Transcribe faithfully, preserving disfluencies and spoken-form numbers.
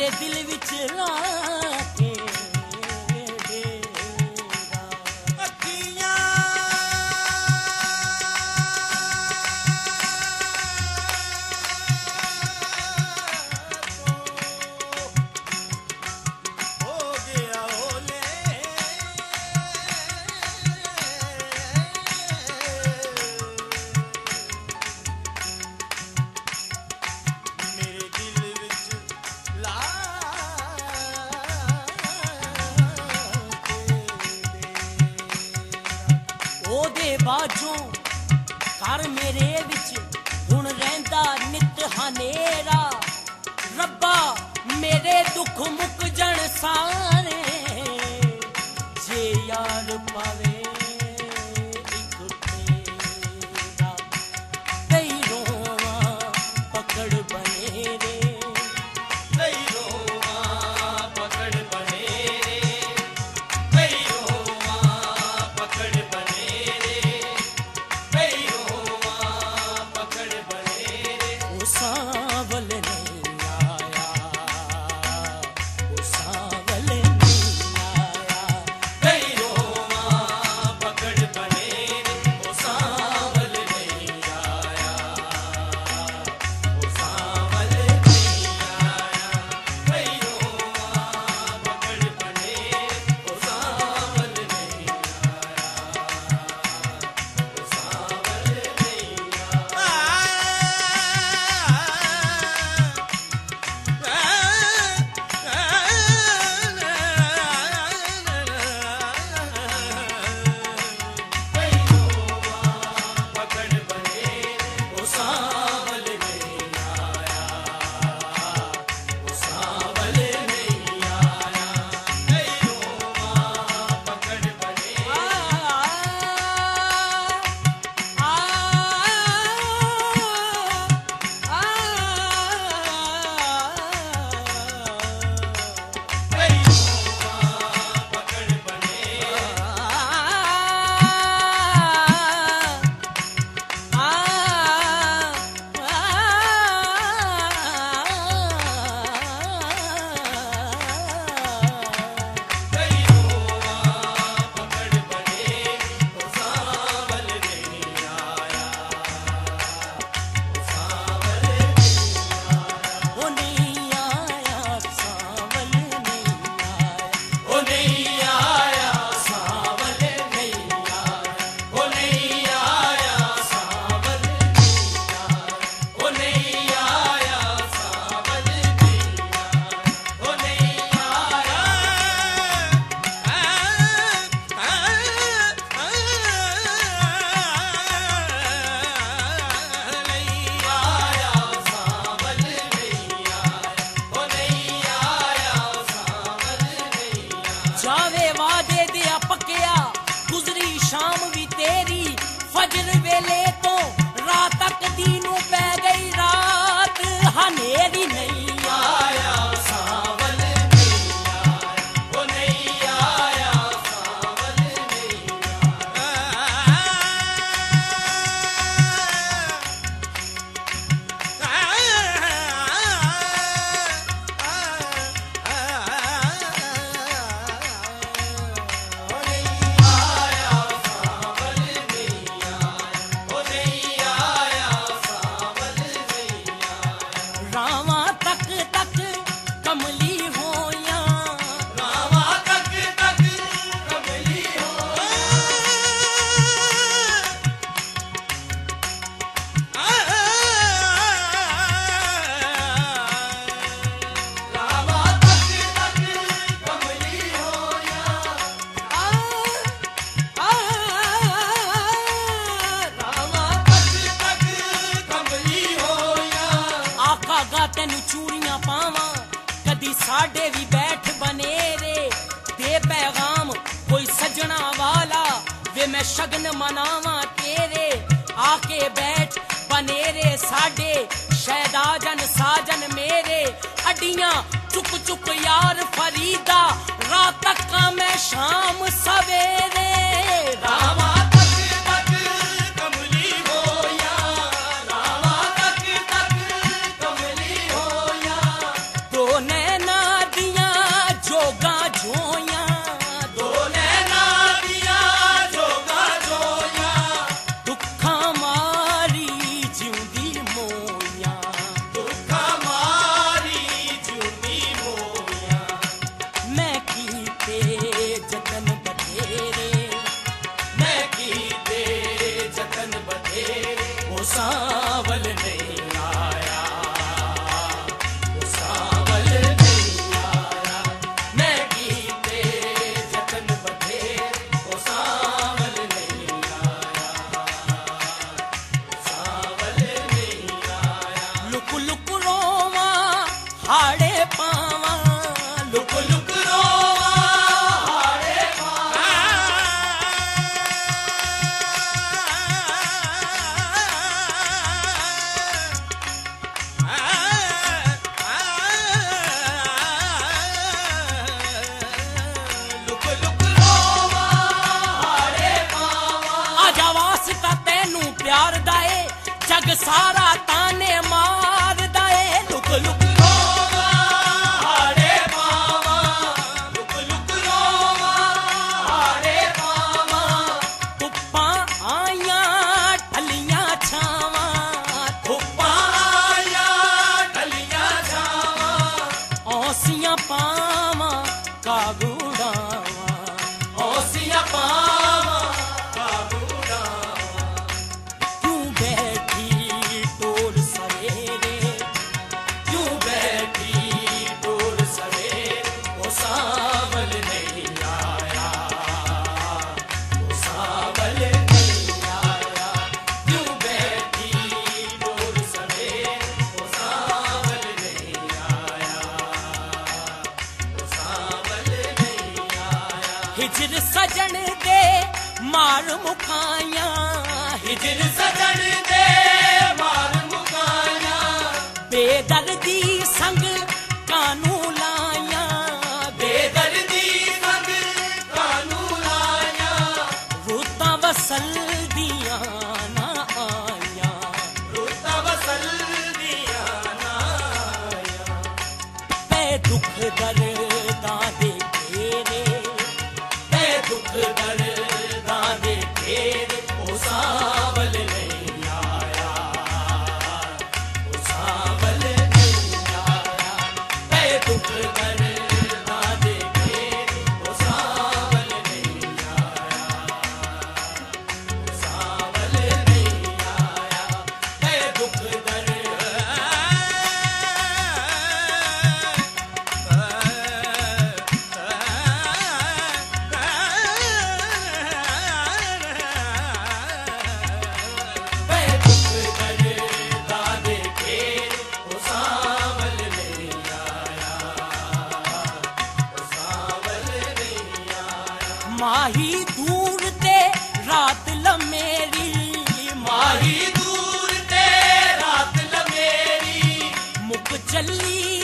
मेरे दिल विच लाके बाजों कर मेरे विच हुण रहिंदा नित हनेरा रब्बा मेरे दुख मुक जण सारे जे यार पावे इक तेरा कई रोवा पकड़ बने रे कई रोवा पकड़ बने रे कई रोवा पकड़ बने सावल नहीं आया वो सावल नहीं आया कई रोवा पकड़ बने वो सावल नहीं आया वो सावल नहीं आया कई रोवा पकड़ बने वो सावल नहीं आया वो सावल नहीं आया जावे वादे दिया पक्या गुजरी शाम भी तेरी फजर वेले तो रात तक दीनों पै गई रात हनेरी नहीं आया सावल नहीं आया वो नहीं आया सावल नहीं तेनू चूड़ियां पावां कदी साडे भी बैठ बनेरे दे पैगाम कोई सजना वाला वे मैं शगन मनावां तेरे आके बैठ बनेरे साडे शैदा जन साजन मेरे अड्डियां चुक चुक यार फरीदा रात तक मैं शाम सवेरे रामा नैना पावा लुक लुक रोवा हाड़े पावा लुक लुक रोवा हाड़े पावा आजा वास्ता तैनू प्यार दाए जग सारा ताने मार दाए लुक लुक रोवा हाड़े पावा लुक लुक रोवा हाड़े पावा धुप्पां आइयां ढलियां छावां धुप्पां आइयां ढलियां छावां औसियां पावां कागूड़ावां औसियां पावां कागूड़ावां क्यों बैठी टोल सवेरे क्यों बैठी टोल सवेरे ओ सावल नहीं आया ओ सावल नहीं आया क्यों बैठी टोल सवेरे ओ सावल नहीं आया ओ सावल नहीं आया हिजर सजन दे मार मुखाया हिजर सजन दे मार मुखाया बेदर्दी संग कानू लाया बेदर्दी संग कानू लाया रुतां वसल दियां ना आया रुतां वसल दियां ना आया पै दुख दर्दां दे घेरे पै दुख दर्दां दे घेरे ओ सावल नहीं आया ओ सावल नहीं आया पै दुख दर्दां दे घेरे ओ सावल नहीं आया ओ सावल नहीं आया पै दुख पै दुख दर्दां दे घेरे ओ सावल नहीं आया ओ सावल नहीं आया माही दूर ते रात लमेरी माही दूर ते रात लमेरी मुक चली